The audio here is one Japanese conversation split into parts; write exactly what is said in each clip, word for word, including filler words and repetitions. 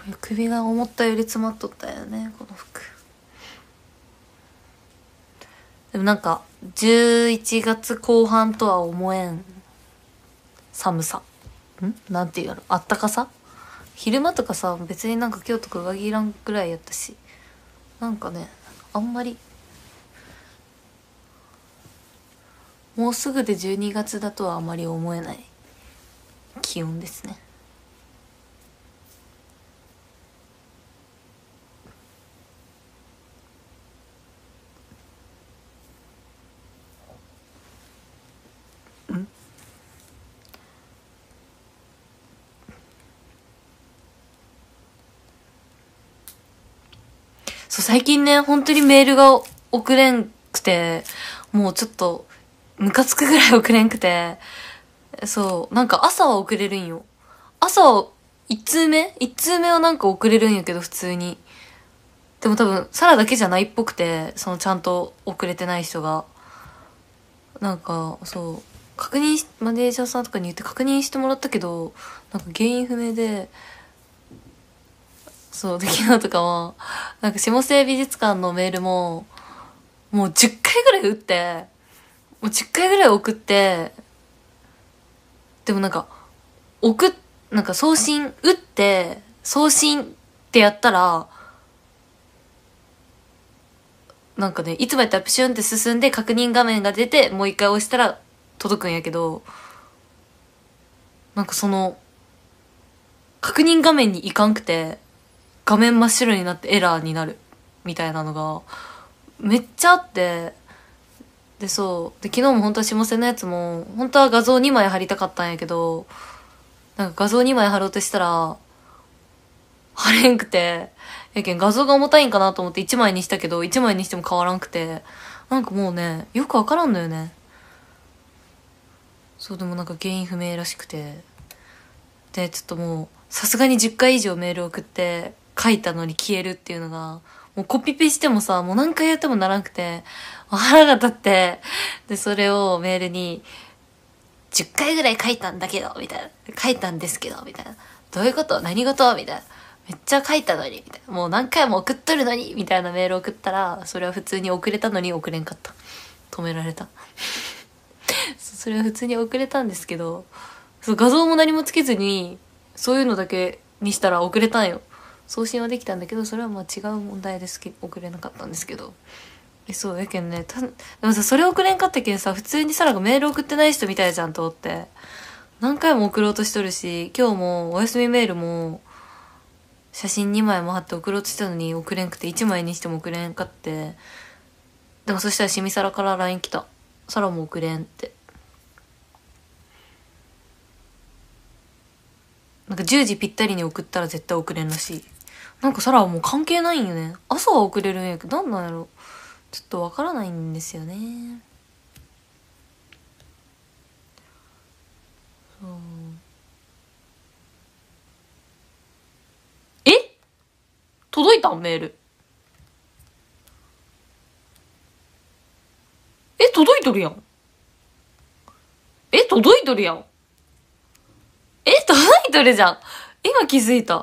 首が思ったより詰まっとったよねこの服。でもなんかじゅういちがつこう半とは思えん寒さ、んなんていうの、あったかさ。昼間とかさ別になんか今日とか上着いらんくらいやったし、なんかねあんまりもうすぐでじゅうにがつだとはあまり思えない気温ですね。んそう最近ね本当にメールが送れんくて、もうちょっとムカつくぐらい送れんくて、そうなんか朝は送れるんよ。朝はいち通目いち通目はなんか送れるんやけど普通に。でも多分サラだけじゃないっぽくて、そのちゃんと送れてない人がなんかそう確認しマネージャーさんとかに言って確認してもらったけど、なんか原因不明で、そうで昨日とかはなんか下瀬美術館のメールももうじゅっかいぐらい打って、もうじゅっかいぐらい送って、でもなんか送っなんか送信打って送信ってやったらなんかねいつもやったらプシュンって進んで確認画面が出てもう一回押したら届くんやけど、なんかその確認画面に行かんくて画面真っ白になってエラーになるみたいなのがめっちゃあって、でそうで昨日も本当は下瀬のやつも本当は画像にまい貼りたかったんやけど、なんか画像にまい貼ろうとしたら貼れんくて、やけん画像が重たいんかなと思っていちまいにしたけどいちまいにしても変わらんくて、なんかもうねよくわからんのよね。そうでもなんか原因不明らしくて、でちょっともうさすがにじゅっかい以上メール送って書いたのに消えるっていうのがもうコピペしてもさもう何回やってもならんくて腹が立って、でそれをメールにじゅっかいぐらい書いたんだけどみたいな、書いたんですけどみたいな、どういうこと何事みたいな、めっちゃ書いたのにみたいな、もう何回も送っとるのにみたいなメール送ったら、それは普通に送れたのに送れんかった、止められたそれは普通に送れたんですけど、そう画像も何もつけずにそういうのだけにしたら送れたんよ。送信はできたんだけどそれはまあ違う問題ですけど送れなかったんですけど、えそうやけんね、たでもさそれ送れんかったけんさ普通にサラがメール送ってない人みたいじゃんと思って、何回も送ろうとしとるし、今日もお休みメールも写真にまいも貼って送ろうとしたのに送れんくていちまいにしても送れんかって、でもそしたらしみさらから ライン 来た、サラも送れんって。なんかじゅうじぴったりに送ったら絶対送れんらしい。なんかサラはもう関係ないんよね。朝は送れるんやけどなんなんやろ、ちょっとわからないんですよね。そうえ届いたんメール。え届いとるやん。え届いとるやん。え届いとるじゃん。今気づいた。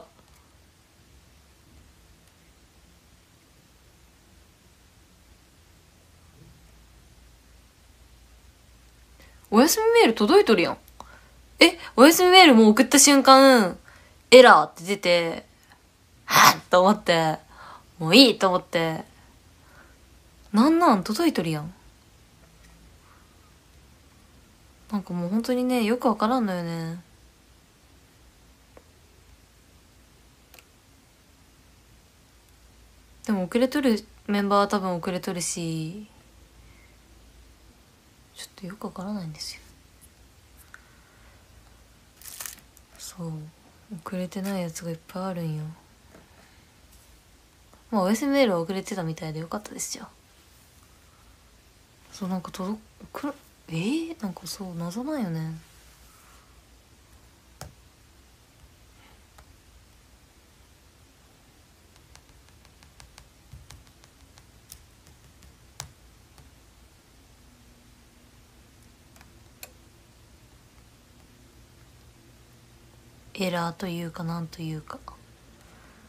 お休みメール届いとるやん。えお休みメールもう送った瞬間エラーって出て、はっと思って、もういいと思って、なんなん届いとるやん。なんかもう本当にねよくわからんのよね。でも遅れとるメンバーは多分遅れとるし、ちょっとよくわからないんですよ。そう遅れてないやつがいっぱいあるんよ。まあお休みメールは遅れてたみたいでよかったですよ。そうなんか届くえー、なんかそう謎なんよね。エラーというかなんというか。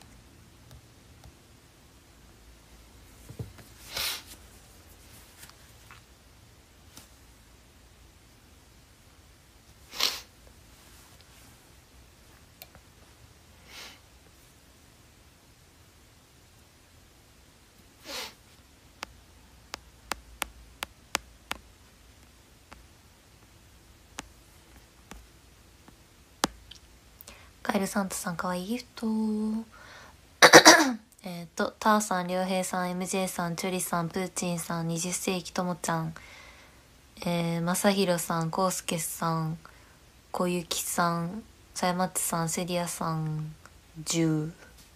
カエルサンタさんかわいいギフトえっとターさん、りょうへいさん、 エムジェー さん、チョリさん、プーチンさん、にじゅっ世紀ともちゃん、えー、まさひろさん、こうすけさん、こゆきさん、さやまっちさん、セリアさん、じゅう、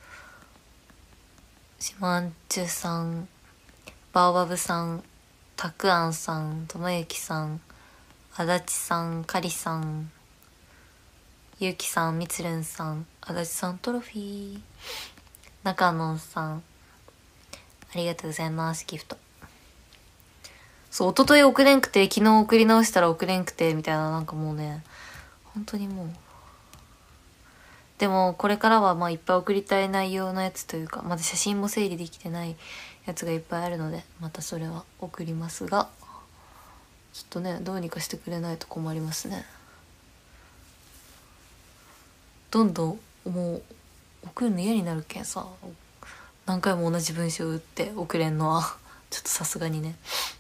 しまんちゅさん、バオバブさん、たくあんさん、ともゆきさん、あだちさん、かりさん、ゆうきさん、みつるんさん、あだちさんトロフィー、なかのんさん、ありがとうございます。ギフト。そう、一昨日送れんくて、昨日送り直したら送れんくて、みたいな、なんかもうね、本当にもう。でも、これからはまあいっぱい送りたい内容のやつというか、まだ写真も整理できてないやつがいっぱいあるので、またそれは送りますが、ちょっとね、どうにかしてくれないと困りますね。どんどん、もう、送るの嫌になるけんさ、何回も同じ文章打って送れんのは、ちょっとさすがにね。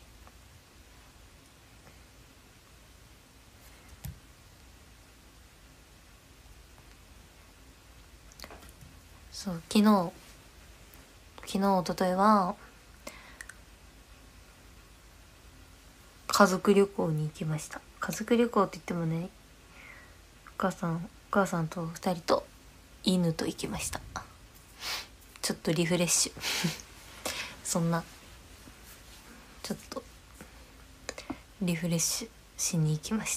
そう、昨日、昨日、一昨日は、家族旅行に行きました。家族旅行って言ってもね、お母さん、お母さんと二人と犬と行きました。ちょっとリフレッシュ。そんな、ちょっと、リフレッシュしに行きました。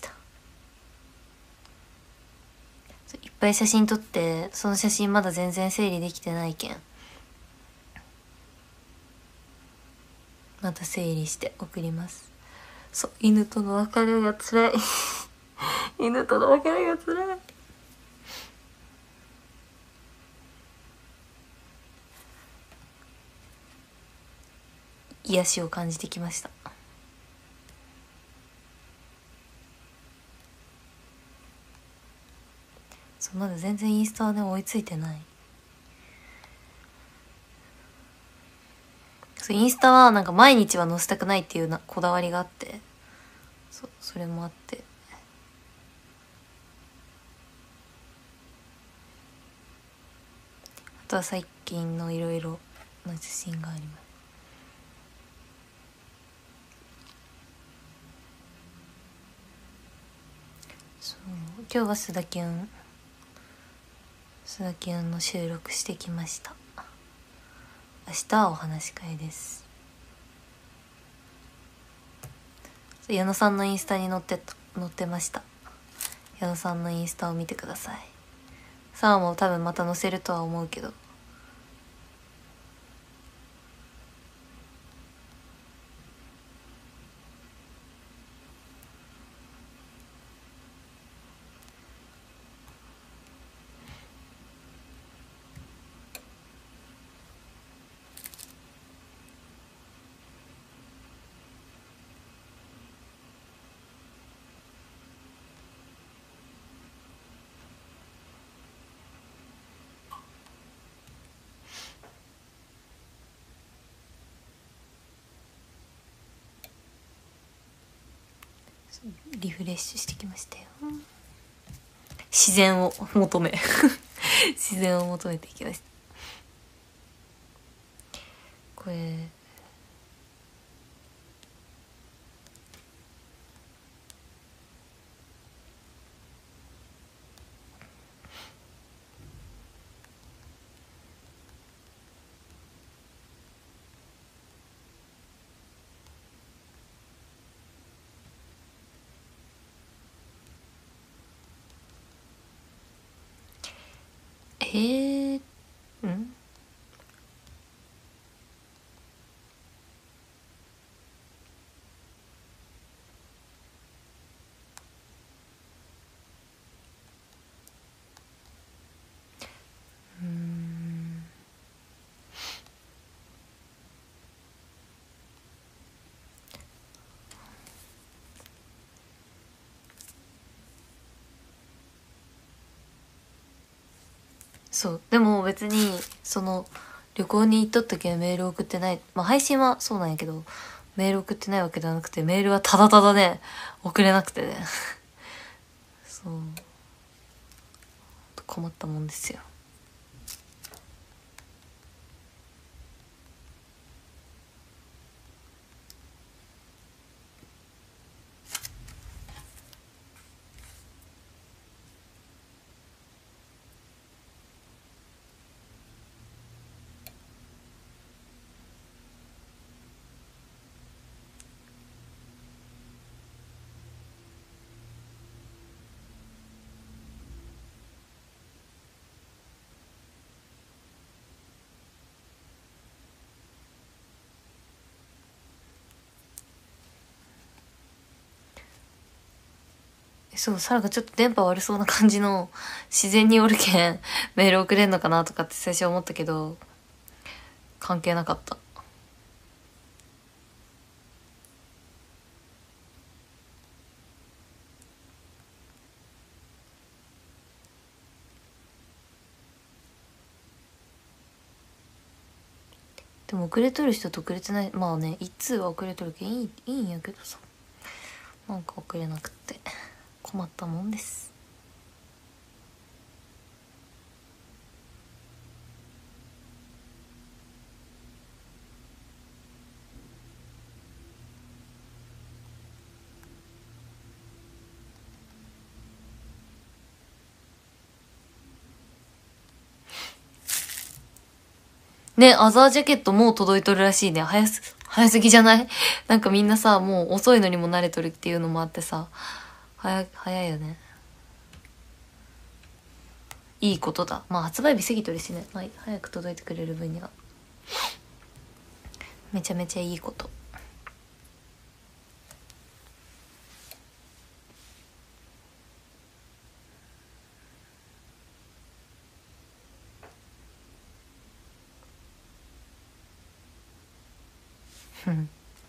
いっぱい写真撮って、その写真まだ全然整理できてないけん。また整理して送ります。そう、犬との別れが辛い。犬との別れが辛い。癒しを感じてきました。そう、まだ全然インスタはね追いついてない。そう、インスタはなんか毎日は載せたくないっていうなこだわりがあって、そう、それもあって、あとは最近のいろいろな写真があります。そう、今日は須田キュン須田キュンの収録してきました。明日はお話し会です。矢野さんのインスタに載ってた載ってました。矢野さんのインスタを見てください。さあも多分また載せるとは思うけど、リフレッシュしてきましたよ。自然を求め自然を求めていきました。これえー、んうんそう、でも別にその旅行に行っとったけんメール送ってない、まあ配信はそうなんやけどメール送ってないわけではなくて、メールはただただね送れなくてねそう、 困ったもんですよ。そう、サラがちょっと電波悪そうな感じの自然におるけんメール送れんのかなとかって最初思ったけど、関係なかった。でも遅れとる人と遅れてない、まあね、一通は遅れとるけんいい、いいんやけどさ、なんか遅れなくって困ったもんです。ね、アザージャケットもう届いとるらしいね。早す、早すぎじゃない？なんかみんなさ、もう遅いのにも慣れとるっていうのもあってさ、早、早いよね。いいことだ。まあ発売日過ぎとるしね。まあ早く届いてくれる分には。めちゃめちゃいいこと。ふん。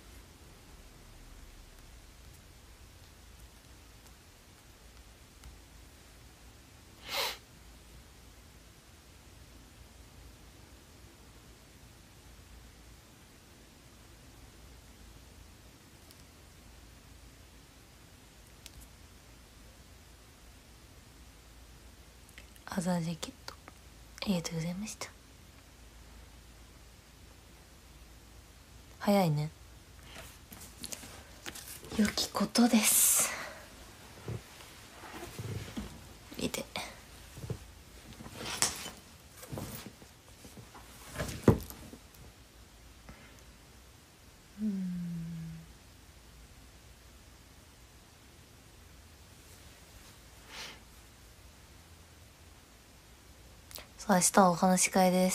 アザージャケットありがとうございました。早いね。良きことです。見て。うん。そう、明日はお話し会です。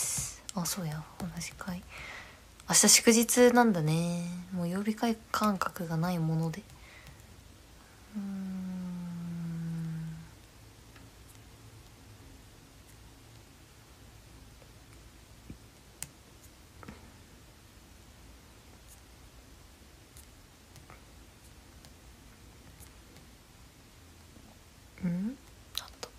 あ、そうや、お話し会。明日祝日なんだね。もう曜日会感覚がないもので。うーん。うんあと。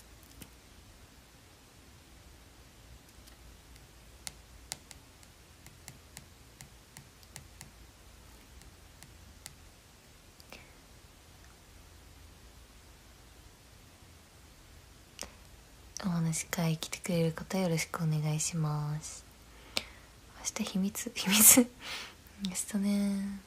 お話し会来てくれる方よろしくお願いします。明日秘密秘密明日ね。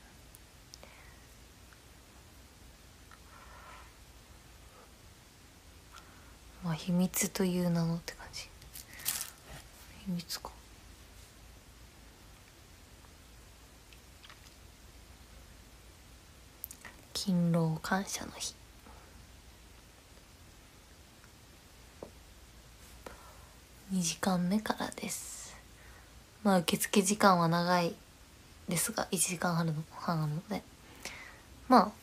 まあ秘密という名のって感じ。秘密か。勤労感謝の日。にじかんめからです。まあ受付時間は長いですがいちじかんはんの半あるので、まあ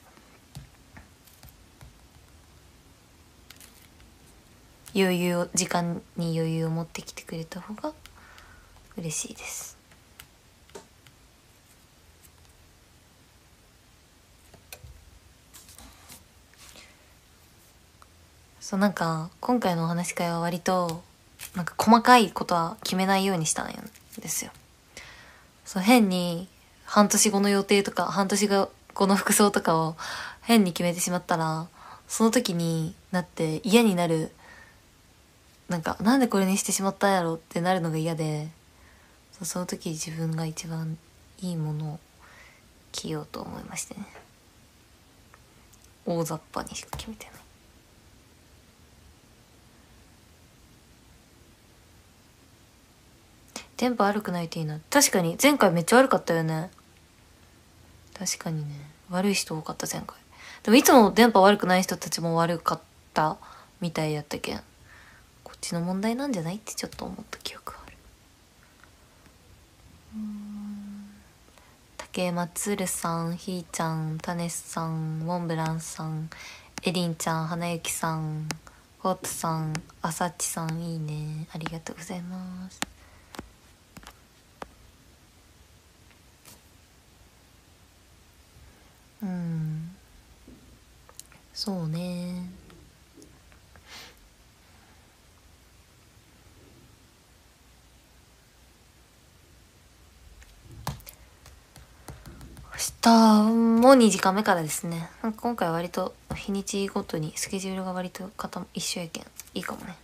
余裕を、時間に余裕を持ってきてくれた方が嬉しいです。そう、なんか今回のお話し会は割となんか細かいことは決めないようにしたんですよ。そう、変に半年後の予定とか半年後の服装とかを変に決めてしまったら、その時になって嫌になるなんかなんでこれにしてしまったんやろってなるのが嫌で、そその時自分が一番いいものを着ようと思いましてね、大雑把にしか決めてない。電波悪くないといいな。確かに前回めっちゃ悪かったよね。確かにね、悪い人多かった前回。でもいつも電波悪くない人たちも悪かったみたいやったけん、こっちの問題なんじゃないってちょっと思った記憶がある。うーん、竹松るさん、ひーちゃん、たねすさん、モンブランさん、エリンちゃん、花ゆきさん、フォートさん、あさっちさん、いいね、ありがとうございます。うん、そうね。明日もにじかんめからですね。今回は割と日にちごとにスケジュールが割と一緒やけんいいかもね。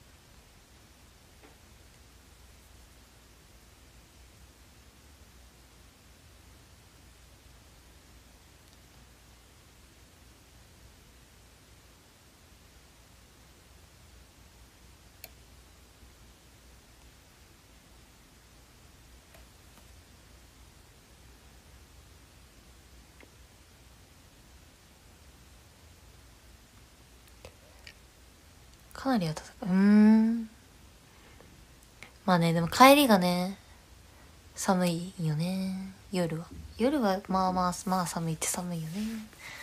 かなり暖かい。うーん。まあね、でも帰りがね、寒いよね。夜は。夜はまあまあ、まあ寒いって寒いよね。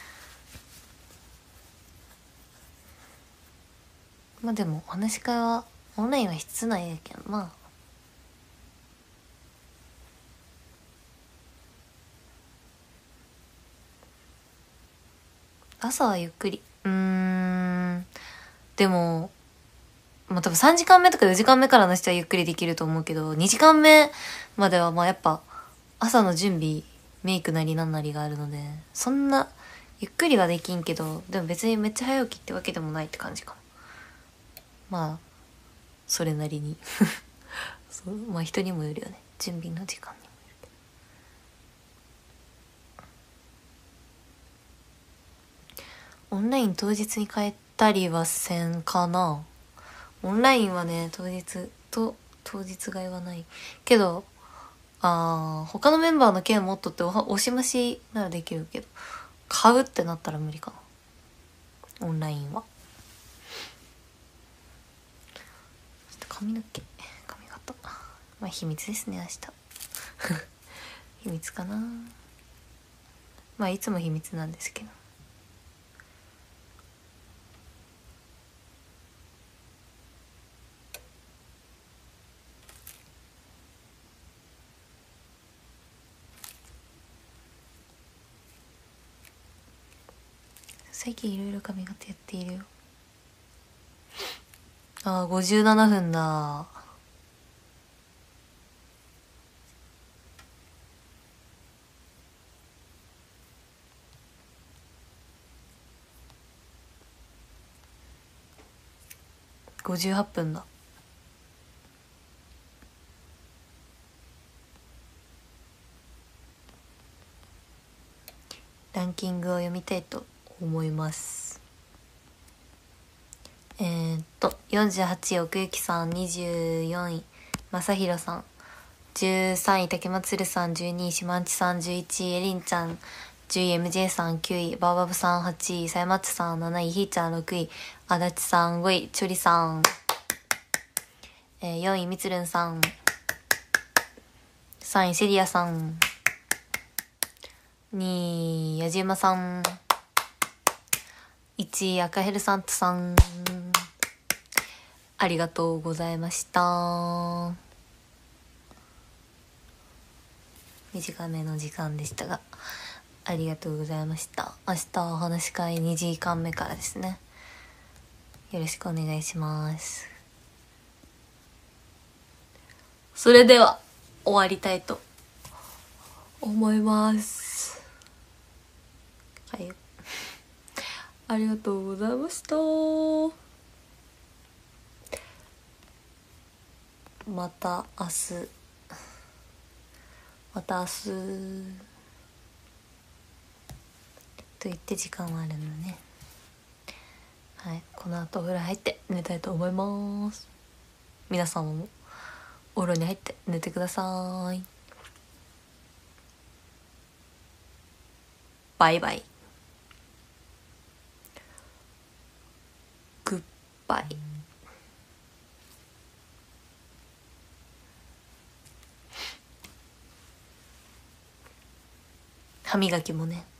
まあでも、お話し会は、オンラインは室内やけん、まあ。朝はゆっくり。うーん。でも、まあ多分さんじかんめとかよじかんめからの人はゆっくりできると思うけど、にじかんめまではまあやっぱ朝の準備、メイクなりなんなりがあるので、そんなゆっくりはできんけど、でも別にめっちゃ早起きってわけでもないって感じかな。まあ、それなりに。そう、まあ人にもよるよね。準備の時間にもよるけど。オンライン当日に帰ったりはせんかな。オンラインはね、当日と当日買いはないけど、あー、他のメンバーの件持っとってお押し増しならできるけど、買うってなったら無理かな、オンラインは。ちょっと髪の毛、髪型、まあ秘密ですね、明日。秘密かな。まあいつも秘密なんですけど。最近いろいろ髪型やっているよ。あー、ごじゅうななふんだ。ごじゅうはっぷんだ。ランキングを読みたいと思います。えー、っとよんじゅうはちい奥行さん、にじゅうよんい正弘さん、じゅうさんい竹松るさん、じゅうにいしまんちさん、じゅういちいえりんちゃん、じゅういエムジェー さん、きゅういバーバブさん、はちいさやまっちさん、なないひーちゃん、ろくいあだちさん、ごいちょりさん、えー、よんいみつるんさん、さんいセリアさん、にいやじうまさん、いちい赤ヘルサントさん、ありがとうございました。短めの時間でしたがありがとうございました。明日はお話し会にじかんめからですね。よろしくお願いします。それでは終わりたいと思います。はい、ありがとうございました。 また明日また明日と言って時間はあるのね。はい、この後お風呂入って寝たいと思います。皆さんもお風呂に入って寝てください。バイバイ。グッバイ。歯磨きもね。